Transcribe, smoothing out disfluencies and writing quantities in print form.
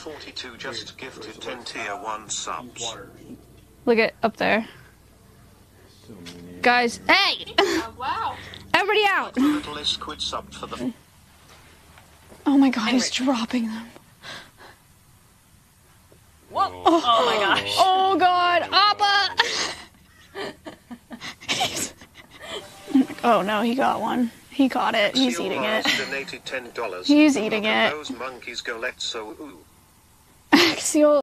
42 just gifted 10 tier 1 subs. Look at up there. Guys, hey! Wow. Everybody out! Little Squid subbed for the... Oh my god, he's dropping them. Whoa. Oh my gosh. Oh god, Appa! Oh no, he got one. He caught it. He's eating it. Donated $10. He's eating it. Those monkeys go let's so ooh. Axial